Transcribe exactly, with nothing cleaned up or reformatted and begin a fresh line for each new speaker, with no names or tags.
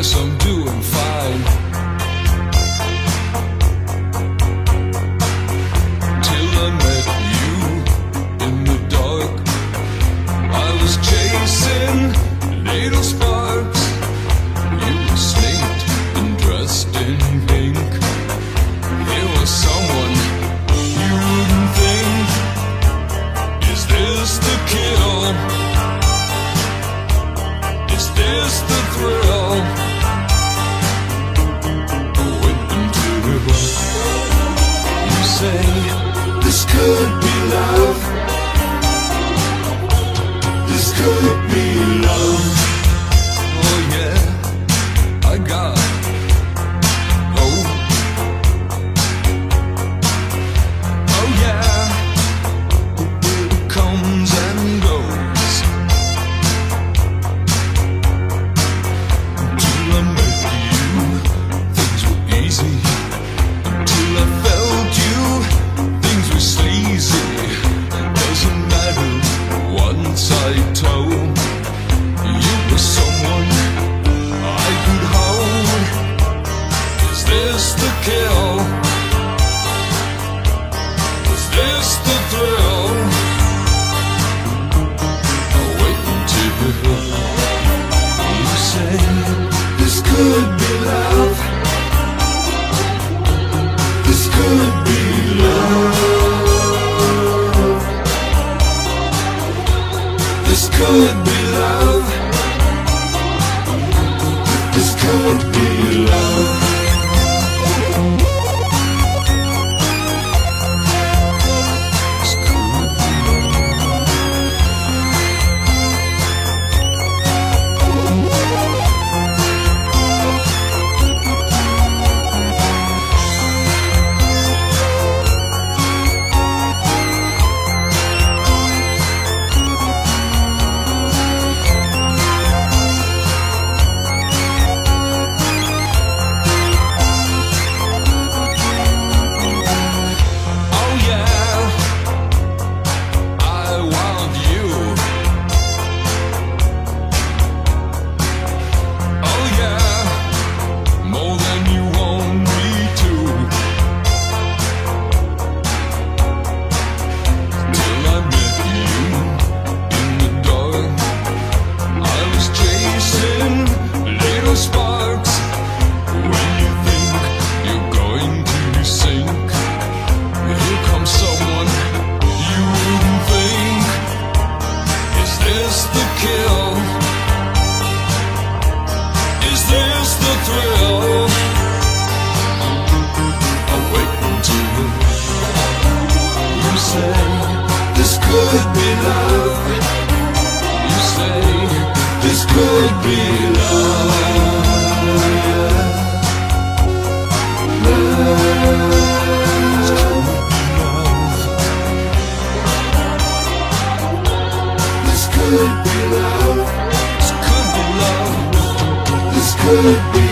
guess I'm doing fine. Till I met you in the dark. I was chasing little sparks. You were slinked and dressed in pink. It was someone you wouldn't think. Is this the kill? Is this the thrill? Waiting to you say this could be love. This could be love. Oh yeah, I got hope. Oh yeah, it comes and goes. Until I met you, things were easy. Until I felt you, things were sleazy. Doesn't matter once I told you were someone I could hold. Is this the kill? Is this the thrill? I'll wait until you say this could be love. This could be love. This could be love. This could be love. This could be sparks. When you think you're going to sink, here comes someone you wouldn't think. Is this the kill? Is this the thrill? I'll wait until you say this could be love. You say this could be love. This could be love. This could be love. This could be